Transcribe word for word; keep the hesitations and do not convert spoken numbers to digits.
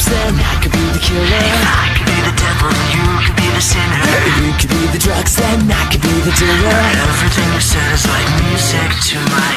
then I could be the killer. If I could be the devil, then you could be the sinner. If you could be the drugs, then I could be the dealer. Everything you said is like music to my